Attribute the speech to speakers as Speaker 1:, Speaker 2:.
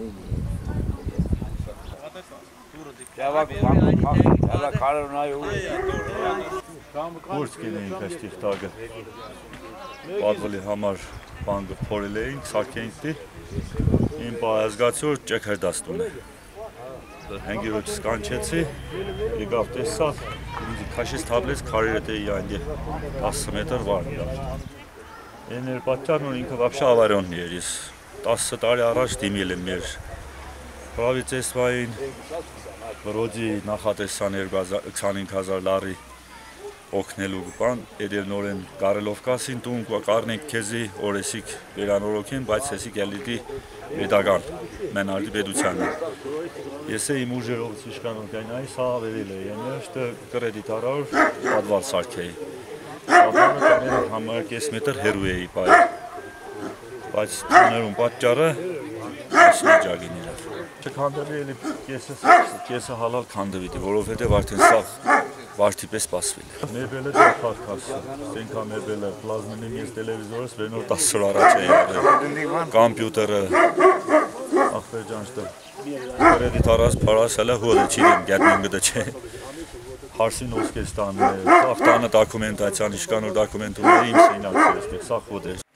Speaker 1: Կուրսկին էինք այստեղ տագը, պատվելի համար բանգը փորել էինք, սարքեինք իմ պահազգացոր ճեք հրդաստուն է։ Հենգիրոջս կանչեցի, եկավ տեսավ, ինձի քաշեց թաբլեց քարերը դեի այնդի 10 մետր վարն իրար։ Են էր պատճառն որ ինքը վաբշա ավարյոնն էր, ես 10 տարի առաջ դիմել եմ մեր պրավիցեսվային վրոդի նախատեսան 25,000 լարի օգնելու բան, edel նորեն կարելովկասին տուն կառնենք քեզի օրեսիկ վերանորոգեն, բայց հեսիկ ելիդի պետական մենարդի պետությանը։ Ես իմ ուժերով իշխանոն կայնայի սա վերել է, ենեշտը կրեդիտարար պատվալ սարքեի։ Պատվանը կաները համար կես մետր հերու էի պայ, բայց տուներում պատճառը ասնի ջագին իրար։ Չքանդվի էլի կեսը հալալ քանդվի, որովհետև արդեն սաղ վարդի պես պասվել է։ Մեբելը դեր խարքասը, ստենքա մեբելը, պլազմինին ես տելևիզորս վերնոր 10 օր առաջ է եղել, կամպյուտերը, ախվերջանշտը, կրեդիտ առած պարաս հելը հուղ է չիրեմ, գետմեն գդը չէ, հարսին ոսկեստան է, սաղ տանը դակումենտացյան, իշկանոր դակումենտումները իմ սինակ է, սաղ հուղ է։